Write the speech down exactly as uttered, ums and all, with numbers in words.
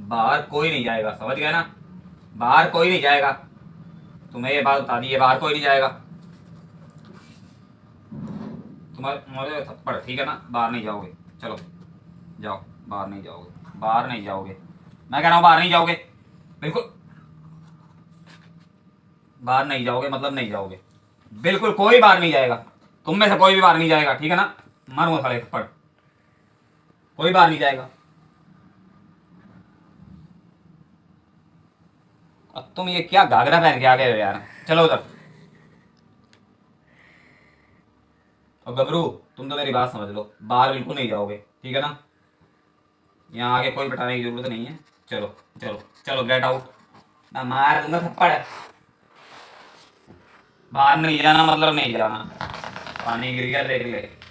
बाहर कोई नहीं जाएगा, समझ गए ना? बाहर कोई नहीं जाएगा, तुम्हें ये बात बता दी है, बाहर कोई नहीं जाएगा। तुम्हारे तुम्हारे थप्पड़, ठीक है ना? बाहर नहीं जाओगे, चलो जाओ, बाहर नहीं जाओगे, बाहर नहीं जाओगे, मैं कह रहा हूँ बाहर नहीं जाओगे, बिल्कुल बाहर नहीं जाओगे, मतलब नहीं जाओगे, बिल्कुल कोई बाहर नहीं जाएगा, तुम में से कोई भी बाहर नहीं जाएगा, ठीक है ना? मारूंगा साले थप्पड़, कोई बाहर नहीं जाएगा। अब तुम ये क्या घाघरा पहन के आ गए हो यार, चलो उधर। और गबरू, तुम तो मेरी बात समझ लो, बाहर बिल्कुल नहीं जाओगे, ठीक है ना? यहाँ आगे कोई बैठाने की जरूरत नहीं है, चलो चलो चलो, गेट आउट, मैं मार दूंगा थप्पड़। बाहर नहीं जाना मतलब नहीं जाना, पानी गिर गया देख ले।